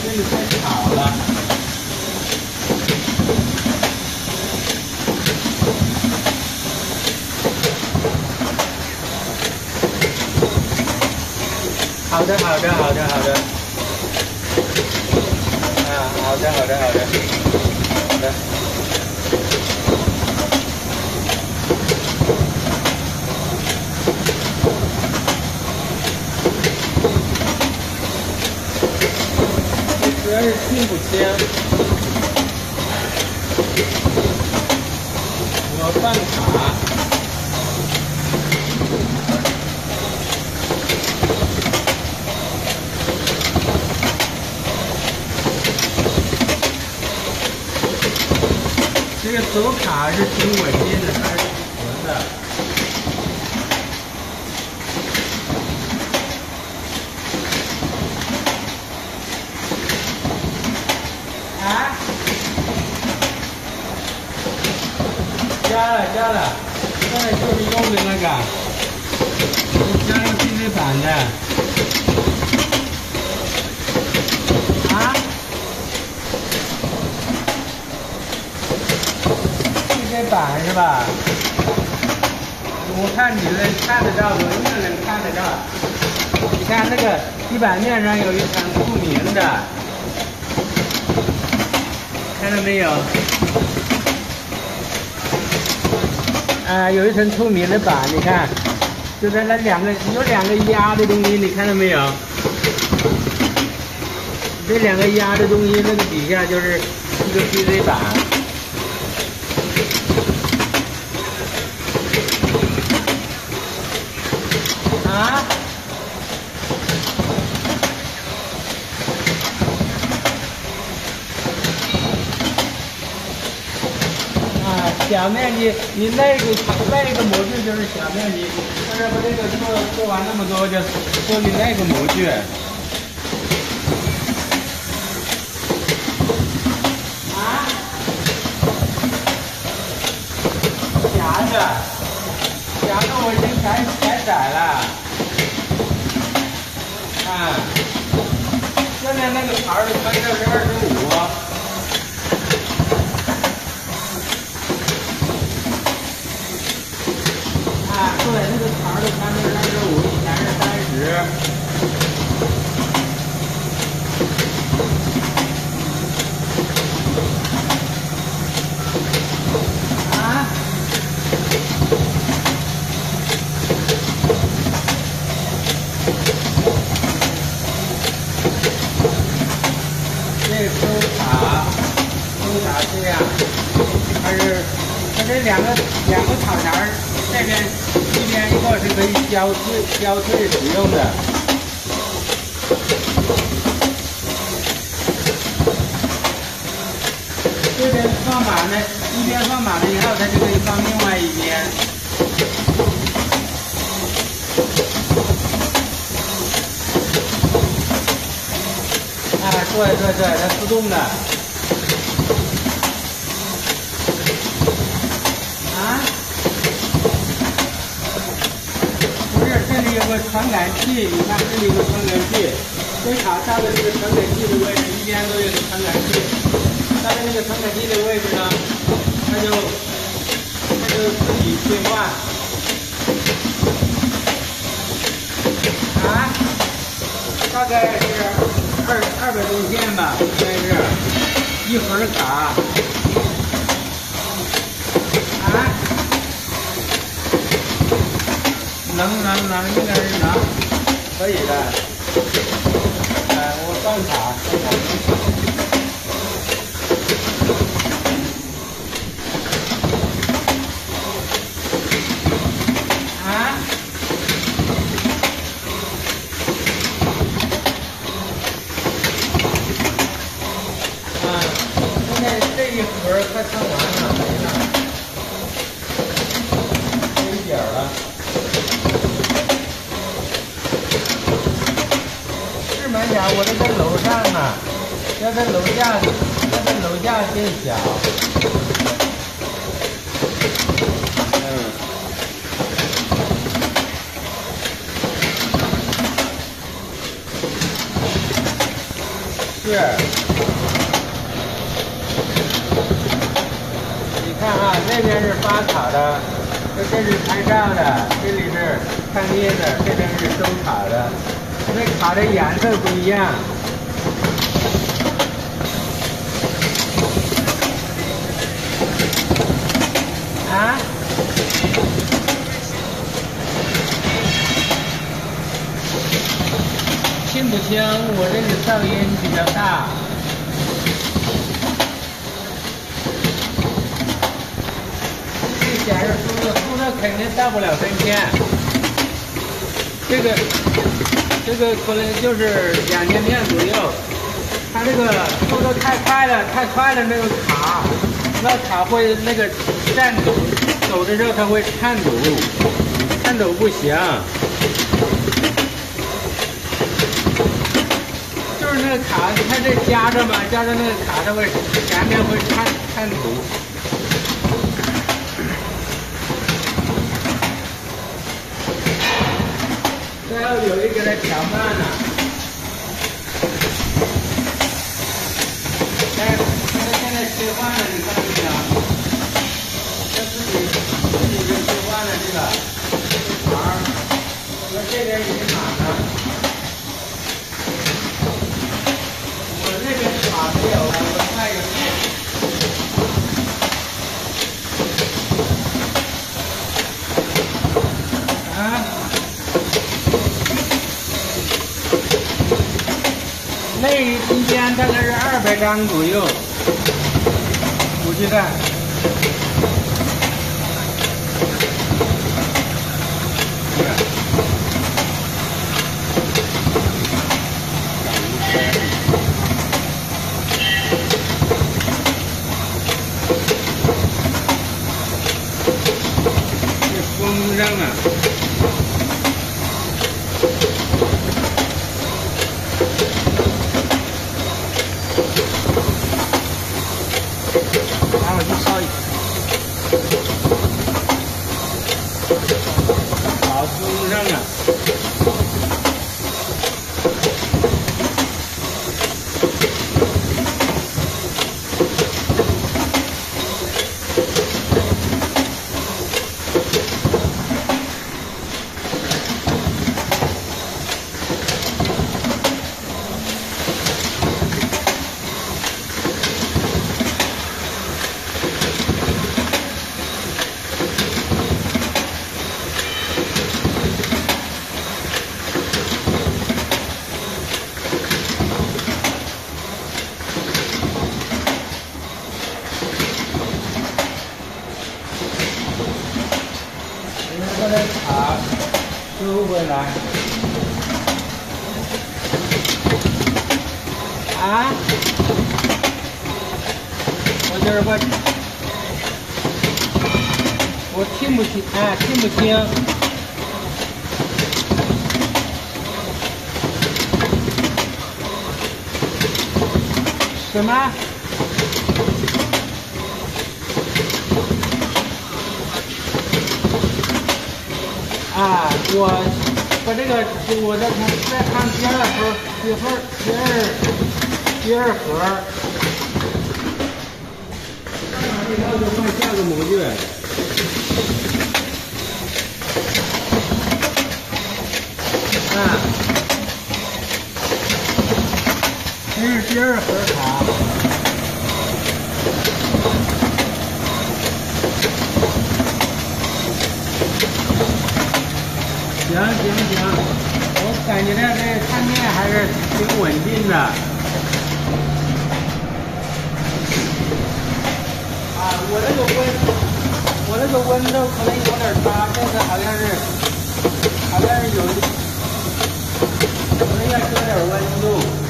这个先炒了。好的，好的，好的，好的。啊，好的，好的，好的，好的。主要是听不清。我办卡。这个走卡是挺稳定的，还是挺纯的？啊？加了，现在就是用的那个，加了PV版的。啊？PV版是吧？我看你能看得到，我应该能看得到。你看那个地板面上有一层透明的，看到没有？有一层透明的板，你看，就是那有两个压的东西，你看到没有？这两个压的东西，那个底下就是一个 PV 板。啊？小面积，你那个模具就是小面积，但是把这个做完那么多，就做你那个模具。啊？夹子我已经改窄了。现在那个牌儿的宽度是25。对，那个牌儿的宽度是25，以前是30。这个收卡这样，它这两个草台这边一边一个是可以交退使用的。这边放满了，一边放满了以后，它就可以放另外一边。对，它自动的。不是，这里有个传感器，你看这里有个传感器，这卡到的这个传感器的位置，一边都有个传感器。到了那个传感器的位置呢，它就自己切换。大概是200多片吧，应该是一盒卡。能，应该是能，可以的。我办卡。现在这一盒快看完了，没了，这一点了。是蛮小，我这在楼上呢，要在楼下变小。 是。你看啊，那边是发卡的，这是拍照的，这里是看捏的，这边是收卡的。那卡的颜色不一样。啊？听不清，我这个噪音比较大。这显示速度肯定到不了3000，这个可能就是2000片左右。它这个速度太快了，那个卡会那个颤抖，走的时候它会颤抖不行。就是那个卡，它这夹着嘛，夹着那个卡，它会前面会颤抖。最后有一个在调慢了。哎，现在切换了，你看到没有？它自己就切换了这个盘，我这边已经满了。我这边卡没有了，我换一个线。啊？那一天大概是200张左右，火鸡蛋。这风筝啊！拿我去烧一下。好风筝啊！把这卡收回来。啊？我就是我听不清，听不清。什么？我把这个我再看第二盒，以后就换下个模具。这是第2盒卡。行，我感觉到这看面还是挺稳定的。我这个温度可能有点差，这个好像是有，可能要搁点温度。